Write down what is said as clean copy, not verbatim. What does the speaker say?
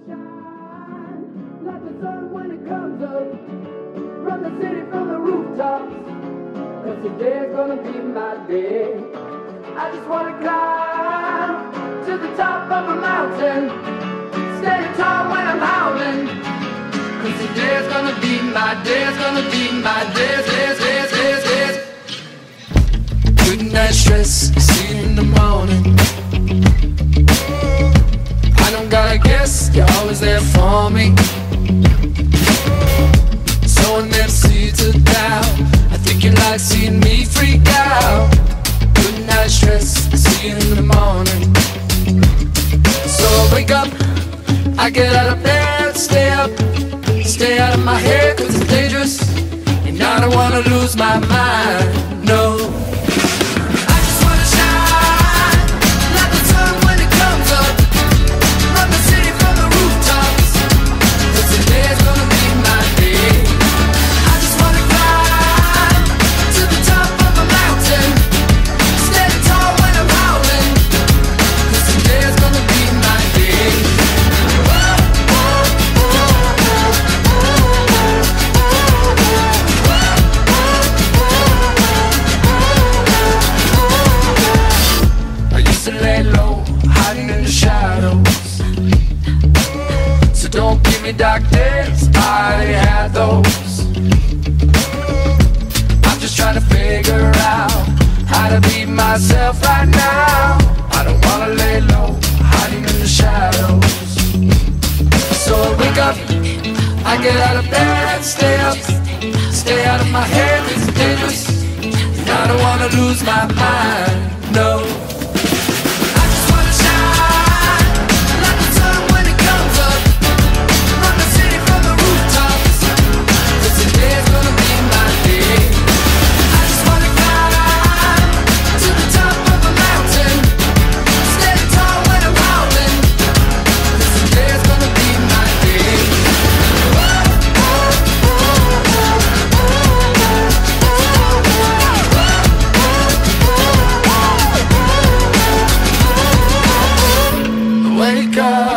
shine like the sun when it comes up from the city, from the rooftops. 'Cause today's gonna be my day. I just wanna climb to the top of a mountain, stand tall when I'm howling. 'Cause today's gonna be my day, it's gonna be my day. Good night stress, see you in the morning. I don't gotta guess, you're always there for me. So I never see you to doubt. I think you like seeing me freak out. Good night stress, see you in the morning. So I wake up, I get out of bed, stay up, stay out of my head 'cause it's dangerous. And I don't wanna lose my mind, no. I just wanna shine like the sun when it comes up from the city, from the rooftops. 'Cause today's gonna be my day. I just wanna climb to the top of a mountain, stand tall when I'm howling. 'Cause today's gonna be my day. I used to lay low, hiding in the shadows. So don't give me dark days, I already had those. I'm just trying to figure out how to be myself right now. I don't wanna lay low, hiding in the shadows. So I wake up, I get out of bed, stay up, stay out of my head, it's dangerous. And I don't wanna lose my mind, no. I just wanna shine like the sun when it comes up from the city, from the rooftops. 'Cause today's gonna be my day. I just wanna climb to the top of a mountain, stand tall when I'm howling. 'Cause today's gonna be my day. Wake up.